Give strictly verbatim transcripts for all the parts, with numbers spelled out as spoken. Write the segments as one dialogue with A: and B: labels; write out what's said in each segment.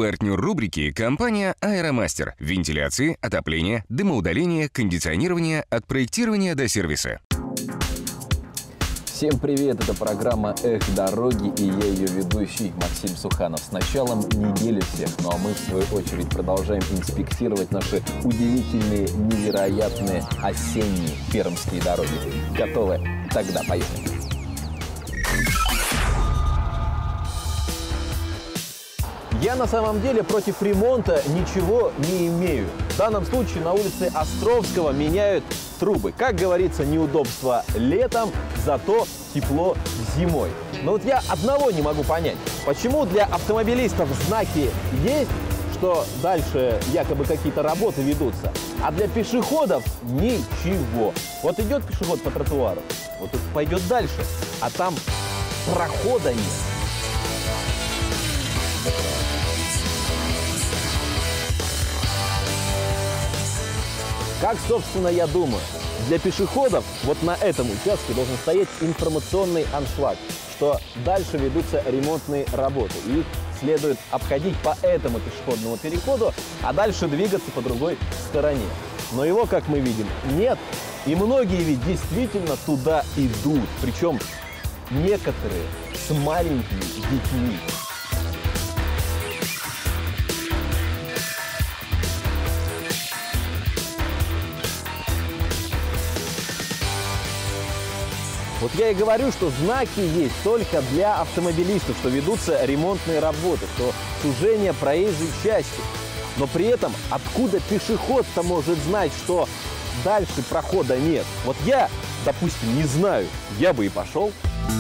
A: Партнер рубрики – компания «Аэромастер». Вентиляция, отопление, дымоудаление, кондиционирование от проектирования до сервиса.
B: Всем привет! Это программа «Эх, дороги» и я ее ведущий Максим Суханов. С началом недели всех, ну а мы в свою очередь продолжаем инспектировать наши удивительные, невероятные осенние пермские дороги. Готовы? Тогда поехали! Я на самом деле против ремонта ничего не имею. В данном случае на улице Островского меняют трубы. Как говорится, неудобство летом, зато тепло зимой. Но вот я одного не могу понять. Почему для автомобилистов знаки есть, что дальше якобы какие-то работы ведутся, а для пешеходов ничего. Вот идет пешеход по тротуару, вот тут пойдет дальше, а там прохода нет. Как, собственно, я думаю, для пешеходов вот на этом участке должен стоять информационный аншлаг, что дальше ведутся ремонтные работы, и их следует обходить по этому пешеходному переходу, а дальше двигаться по другой стороне. Но его, как мы видим, нет, и многие ведь действительно туда идут, причем некоторые с маленькими детьми. Вот я и говорю, что знаки есть только для автомобилистов, что ведутся ремонтные работы, что сужение проезжей части. Но при этом откуда пешеход-то может знать, что дальше прохода нет? Вот я, допустим, не знаю, я бы и пошел.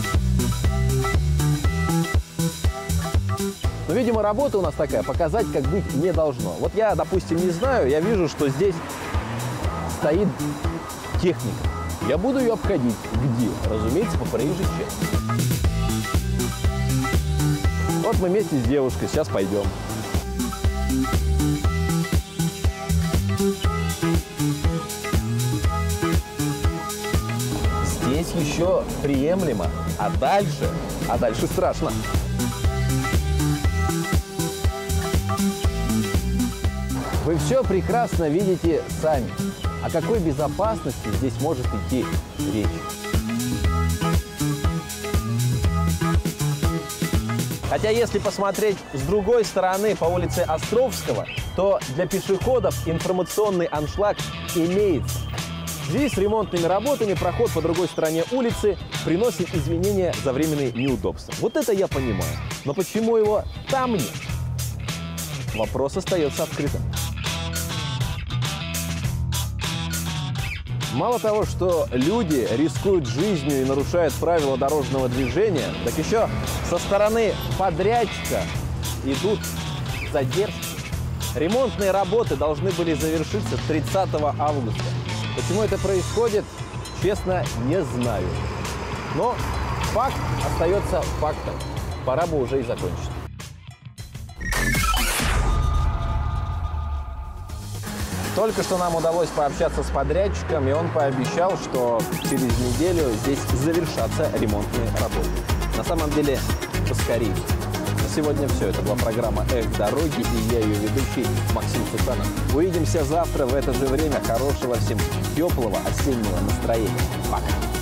B: Но, видимо, работа у нас такая, показать как быть не должно. Вот я, допустим, не знаю, я вижу, что здесь стоит техника. Я буду ее обходить. Где? Разумеется, по проезжей части. Вот мы вместе с девушкой сейчас пойдем. Здесь еще приемлемо, а дальше, а дальше страшно. Вы все прекрасно видите сами. О какой безопасности здесь может идти речь? Хотя, если посмотреть с другой стороны по улице Островского, то для пешеходов информационный аншлаг имеется. В связи с ремонтными работами проход по другой стороне улицы приносит извинения за временные неудобства. Вот это я понимаю. Но почему его там нет? Вопрос остается открытым. Мало того, что люди рискуют жизнью и нарушают правила дорожного движения, так еще со стороны подрядчика идут задержки. Ремонтные работы должны были завершиться тридцатого августа. Почему это происходит, честно, не знаю. Но факт остается фактом. Пора бы уже и закончить. Только что нам удалось пообщаться с подрядчиком, и он пообещал, что через неделю здесь завершатся ремонтные работы. На самом деле, поскорее. На сегодня все. Это была программа «Эх, дороги», и я ее ведущий Максим Суханов. Увидимся завтра в это же время. Хорошего всем теплого осеннего настроения. Пока!